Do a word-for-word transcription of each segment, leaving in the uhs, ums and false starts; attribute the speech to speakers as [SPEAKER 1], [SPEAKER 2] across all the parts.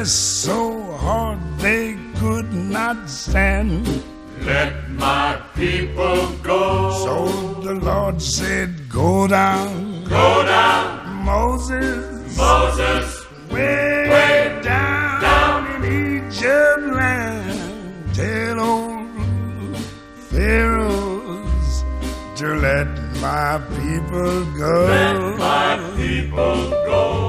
[SPEAKER 1] pressed so hard they could not stand.
[SPEAKER 2] Let my people go.
[SPEAKER 1] So the Lord said, go down,
[SPEAKER 2] Go down,
[SPEAKER 1] Moses,
[SPEAKER 2] Moses,
[SPEAKER 1] way,
[SPEAKER 2] way
[SPEAKER 1] down,
[SPEAKER 2] down
[SPEAKER 1] in Egypt land. Tell old Pharaohs to let my people go.
[SPEAKER 2] let my people go.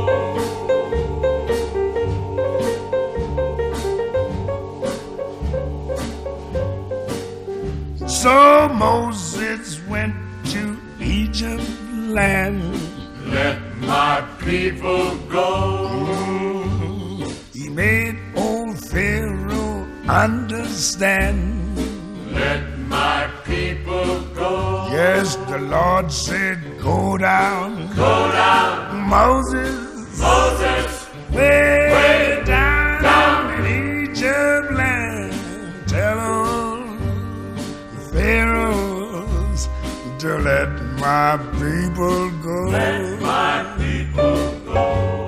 [SPEAKER 1] So Moses went to Egypt land.
[SPEAKER 2] Let my people go.
[SPEAKER 1] He made old Pharaoh understand.
[SPEAKER 2] Let my people go.
[SPEAKER 1] Yes, the Lord said, go down,
[SPEAKER 2] Go down,
[SPEAKER 1] Moses,
[SPEAKER 2] Moses,
[SPEAKER 1] way,
[SPEAKER 2] way
[SPEAKER 1] down,
[SPEAKER 2] down
[SPEAKER 1] in Egypt land. Tell old Pharaohs to let my people go.
[SPEAKER 2] let my people go.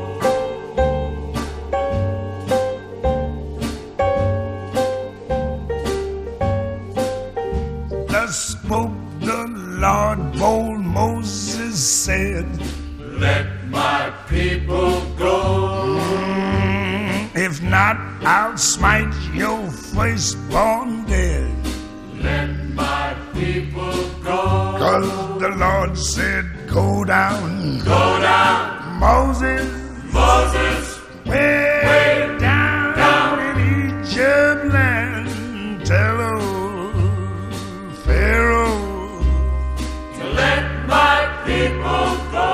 [SPEAKER 1] Thus spoke the Lord, bold Moses said,
[SPEAKER 2] Let my people go.
[SPEAKER 1] if not, I'll smite your firstborn dead.
[SPEAKER 2] Let my people go.
[SPEAKER 1] Cause the Lord said, go down,
[SPEAKER 2] Go down,
[SPEAKER 1] Moses,
[SPEAKER 2] Moses,
[SPEAKER 1] way,
[SPEAKER 2] way
[SPEAKER 1] down,
[SPEAKER 2] down
[SPEAKER 1] in Egypt land. Tell old Pharaoh
[SPEAKER 2] to let my people go.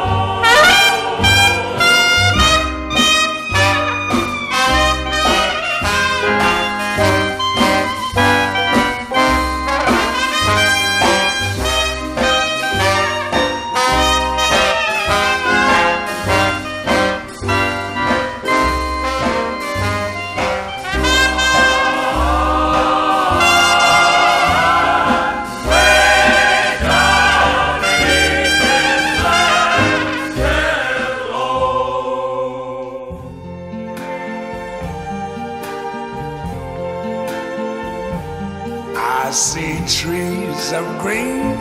[SPEAKER 1] I see trees of green,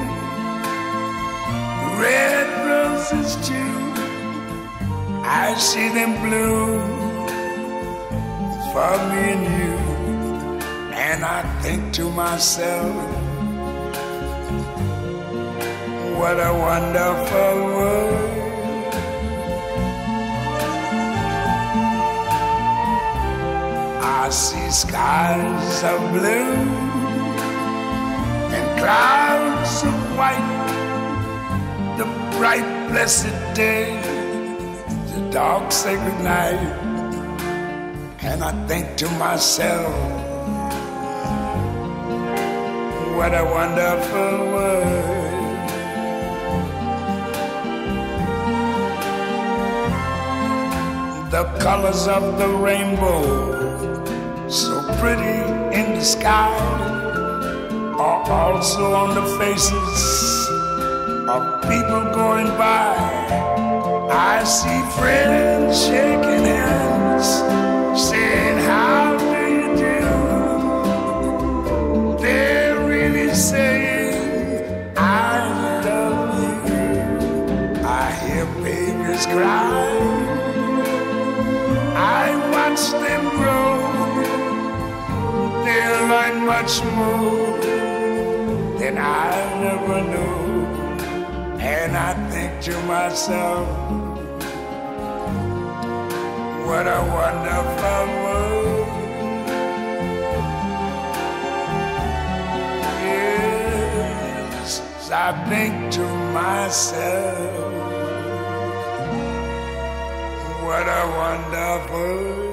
[SPEAKER 1] red roses too. I see them bloom for me and you. And I think to myself, what a wonderful world. I see skies of blue and clouds of white, the bright blessed day, the dark sacred night. And I think to myself, what a wonderful world. The colors of the rainbow, so pretty in the sky, are also on the faces of people going by. I see friends shaking hands, saying, how do you do? They're really saying, I love you. I hear babies cry, I watch them grow. They'll learn much more than I never knew. And I think to myself, what a wonderful world. Yes, I think to myself, what a wonderful